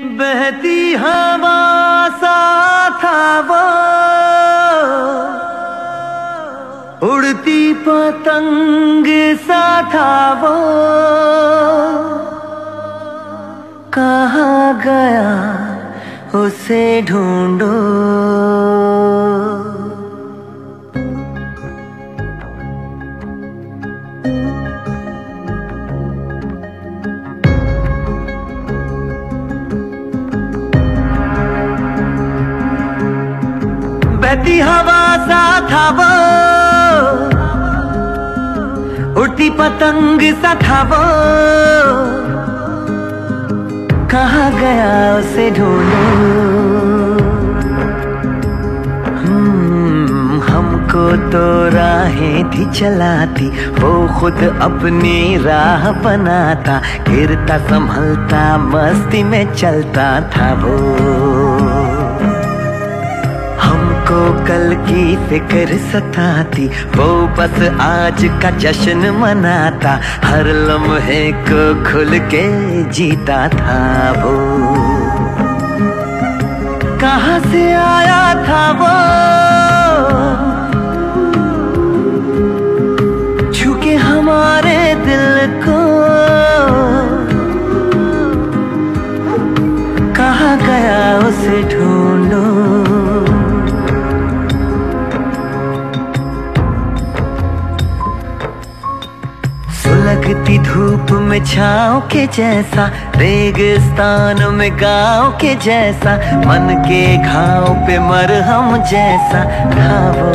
बहती हवा सा था वो, उड़ती पतंग सा था वो, कहाँ गया उसे ढूंढो। बहती हवा सा था वो, उड़ती पतंग सा था वो, कहाँ गया उसे ढूंढो। हमको तो राहें थी चलाती, वो खुद अपनी राह बनाता, गिरता संभलता मस्ती में चलता था वो। हमको कल की फिक्र सताती, वो बस आज का जश्न मनाता, हर लम्हे को खुल के जीता था वो। कहाँ से आया था वो, छू के हमारे दिल को, कहाँ गया उसे ढूंढो। लगती धूप में छाँव के जैसा, रेगिस्तान में गाँव के जैसा, मन के घाव पे मरहम जैसा था वो।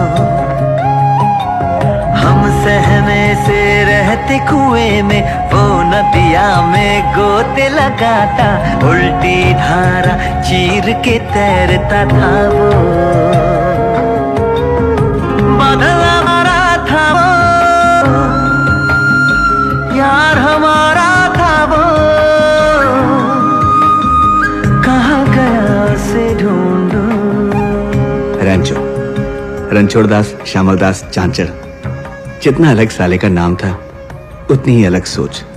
हम सहमे से रहते कुएं में, वो नदिया में गोते लगाता, उल्टी धारा चीर के तैरता था वो। बादल हमारा था वो, यार हमारा था वो, कहाँ गया उसे ढूंढो। रणछोड़ दास श्यामल दास चांचड़, जितना अलग साले का नाम था उतनी ही अलग सोच।